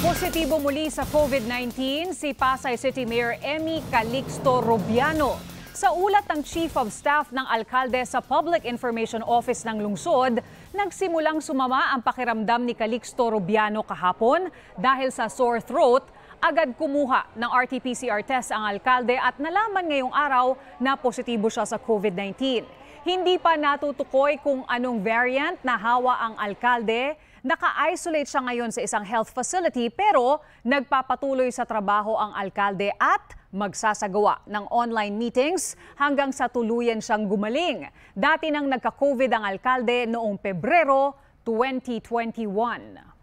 Positibo muli sa COVID-19 si Pasay City Mayor Emmy Calixto Rubiano. Sa ulat ng Chief of Staff ng Alkalde sa Public Information Office ng lungsod, nagsimulang sumama ang pakiramdam ni Calixto Rubiano kahapon dahil sa sore throat. Agad kumuha ng RT-PCR test ang alkalde at nalaman ngayong araw na positibo siya sa COVID-19. Hindi pa natutukoy kung anong variant na hawa ang alkalde. Naka-isolate siya ngayon sa isang health facility pero nagpapatuloy sa trabaho ang alkalde at magsasagawa ng online meetings hanggang sa tuluyan siyang gumaling. Dati nang nagka-COVID ang alkalde noong Pebrero 2021.